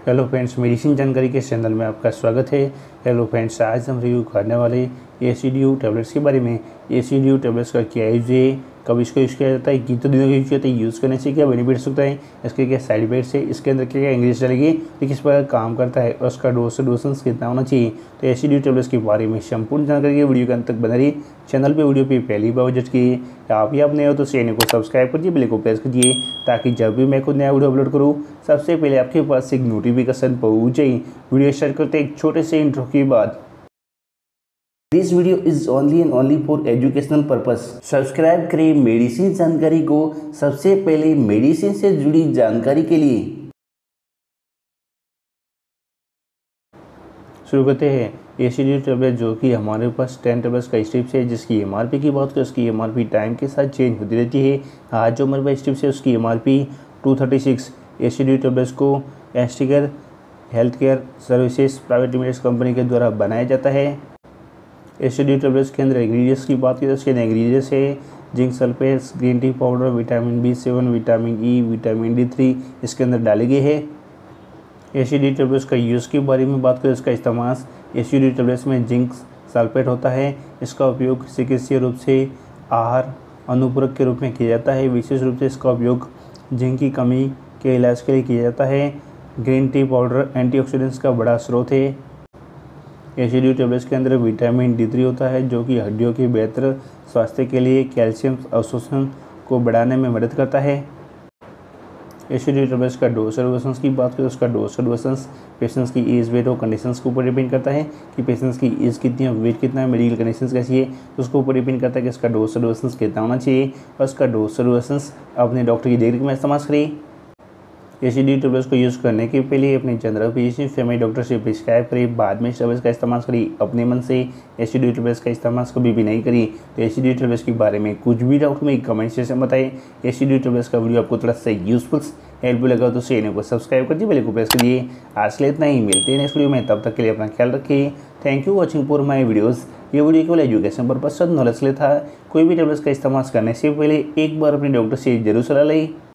Hello friends, medicine जानकारी के channel में आपका स्वागत है। हेलो फ्रेंड्स, आज हम रिव्यू करने वाले एसीडीयू टैबलेट्स के बारे में। एसीडीयू टैबलेट्स का क्या यूज है, कब इसको यूज़ किया जाता है, कितने दिनों का यूज किया जाता है, यूज़ करने से क्या बेनिफिट्स होता है, इसके क्या साइड इफेक्ट्स है, इसके अंदर क्या क्या इंग्रेडिएंट्स डालेंगे, ये किस प्रकार काम करता है और उसका डोसेस कितना होना चाहिए। तो एसीडीयू टैबलेट्स के बारे में संपूर्ण जानकारी के वीडियो के अंत तक बना रही। चैनल पे वीडियो पे पहली बार विजिट किए, आप ही आप नए हो तो चैनल को सब्सक्राइब कीजिए, बेल को प्रेस कीजिए, ताकि जब भी मैं कोई नया वीडियो अपलोड करूँ सबसे पहले आपके पास एक नोटिफिकेशन पहुँच जाए। वीडियो स्टार्ट करते एक छोटे से इंट्रो के बाद। This video is only and only for educational purpose. Subscribe करें मेडिसिन जानकारी को सबसे पहले मेडिसिन से जुड़ी जानकारी के लिए। शुरू करते हैं। एसीडीयू टैबलेट जो कि हमारे पास 10 टैबलेट्स का स्ट्रिप्स है, जिसकी एमआरपी की बात करें उसकी एमआरपी टाइम के साथ चेंज होती रहती है। आज जो हमारे पास स्ट्रिप्स है उसकी एमआरपी 236। एसीडीयू टैबलेट्स को एस्टिगर health care services private limited company के द्वारा बनाया जाता है। एसीडीयू टैबलेट्स के अंदर इंग्रेडिएंट्स की बात करें तो उसके अंदर इंग्रेडिएंट्स है zinc sulphates, green tea powder, vitamin B7, vitamin E, vitamin D3 इसके अंदर डाले गए हैं। एसीडीयू टैबलेट्स का यूज़ के बारे में बात करें, इसका इस्तेमाल एसीडीयू टैबलेट्स में जिंक सल्फेट होता है। इसका उपयोग चिकित्सीय रूप से आहार अनुपूरक के रूप में किया जाता है। विशेष रूप से इसका उपयोग जिंक की कमी के इलाज के लिए किया जाता है। ग्रीन टी पाउडर एंटीऑक्सीडेंट्स का बड़ा स्रोत है। एसीडीयू टैबलेट्स के अंदर विटामिन D3 होता है जो कि हड्डियों के बेहतर स्वास्थ्य के लिए कैल्शियम अवशोषण को बढ़ाने में मदद करता है। एसीडीयू टैबलेट्स का डोज एडवर्सेंस की बात करें, उसका डोज एडवर्सेंस पेशेंट्स की एज, वेट और कंडीशंस के ऊपर डिपेंड करता है कि पेशेंट्स की एज कितनी है, वेट कितना है, मेडिकल कंडीशंस कैसी है, उसके ऊपर डिपेंड करता है कि इसका डोज एडवर्सेंस कितना होना चाहिए और उसका डोज एडवर्सेंस अपने डॉक्टर की देखरेख में इस्तेमाल करिए। एसीडीयू टैबलेट्स को यूज़ करने के पहले अपने जनरल फिजिशियन फैमिली डॉक्टर से प्रिस्क्राइब करिए, बाद में इस टैबलेट्स का इस्तेमाल करिए। अपने मन से एसीडीयू टैबलेट्स का इस्तेमाल कभी भी नहीं करिए। तो एसीडीयू टैबलेट्स के बारे में कुछ भी डाउट में कमेंट सेक्शन में बताइए। एसीडीयू टैबलेट्स का वीडियो आपको थोड़ा सा यूजफुल हेल्पफुल लगा तो चैनल को सब्सक्राइब कर बेल को प्रेस कीजिए। आज के लिए इतना ही, मिलते हैं नेक्स्ट वीडियो में, तब तक के लिए अपना ख्याल रखिए। Thank you watching for my videos. ये वीडियो केवल एजुकेशन पर्पस से नॉलेज के लिए था। कोई भी टैबलेट्स का इस्तेमाल करने से पहले एक बार अपने डॉक्टर से जरूर सलाह लें।